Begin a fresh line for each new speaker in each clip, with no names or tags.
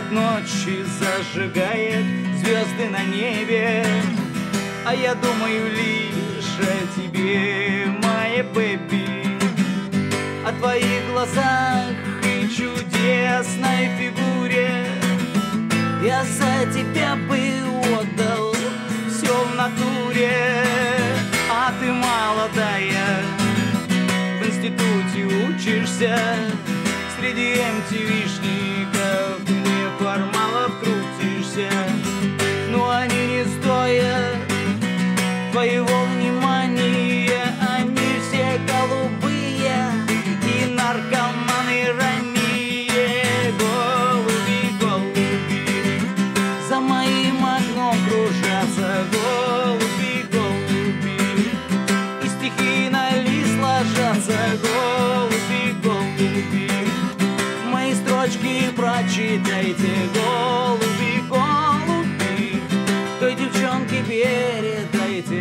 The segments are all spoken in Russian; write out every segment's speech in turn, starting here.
ночи зажигает звезды на небе. А я думаю лишь о тебе, моя бэби, о твоих глазах и чудесной фигуре. Я за тебя бы отдал все в натуре. А ты молодая, в институте учишься, среди MTV-шников ты неформалов крутишься. Но они не стоят твоего внимания, они все голубые и наркоманы ранние. Голуби, голуби, за моим окном кружатся. Голуби, голуби, и стихи на лист ложатся. Голуби, голуби, мои строчки прочитайте. Голуби, голуби, той девчонке передайте.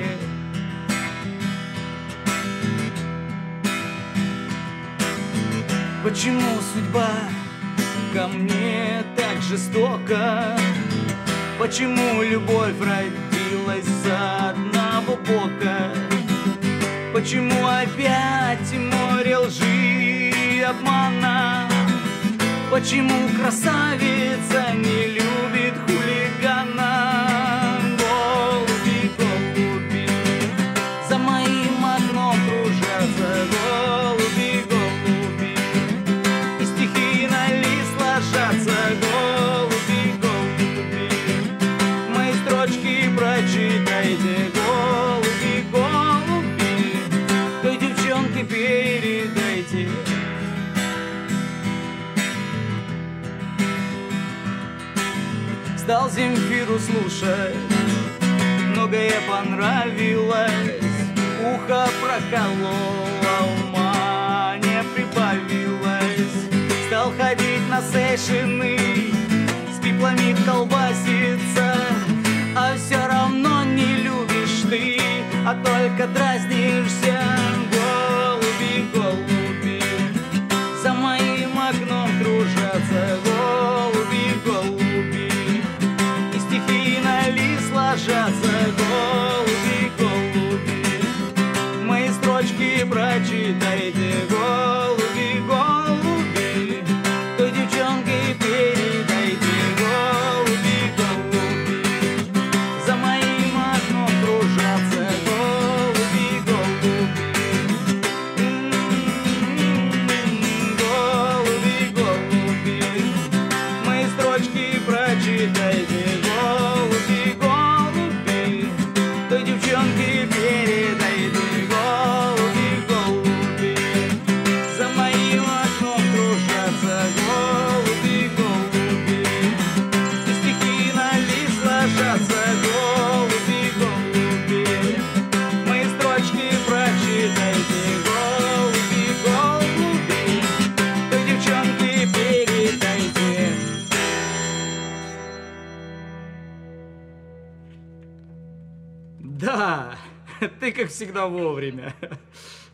Почему судьба ко мне так жестока? Почему любовь родилась с одного бока? Почему опять море лжи и обмана? Почему красавица не любит хулигана? Голуби, голуби, за моим окном кружатся. Голуби, голуби, и стихи на лист ложатся. Голуби, голуби, мои строчки прочитайте. Голуби, голуби, той девчонке передайте. Стал Земфиру слушать, многое понравилось. Ухо прокололо, ума не прибавилось. Стал ходить на сейшины, с пиплами колбаситься. А все равно не любишь ты, а только дразнишься. Голуби, голуби, за моим окном кружатся. Голуби, голуби, и стихи на лист ложатся. Голуби, голуби, мои строчки прочитайте. Голуби, голуби, той девчонке передайте. Голуби, голуби, за моим окном кружатся. Голуби, голуби, голуби, голуби, мои строчки прочитайте. Голуби, голуби, той девчонке передайте. Голуби, голуби, за моим окном кружатся. Голуби, голуби, и стихи на лист ложатся. Голуби, голуби, мои строчки прочитайте. Голуби, голуби, той девчонке передайте. Да, ты как всегда вовремя.